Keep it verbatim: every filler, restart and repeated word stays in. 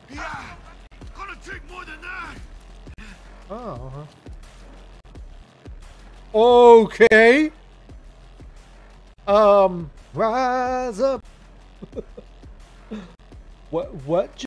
Yeah, it's gonna take more than that. Oh, huh. Okay. Um, rise up. What? What?